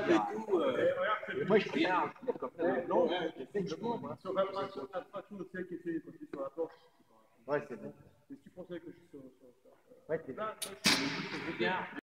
et tout. Moi, je regarde. Non, effectivement, sur la fraction celle qui était posée sur la porte. Ouais, c'est bon. Est-ce que tu pensais que je suis sur. Ouais, c'est Là, je suis bien.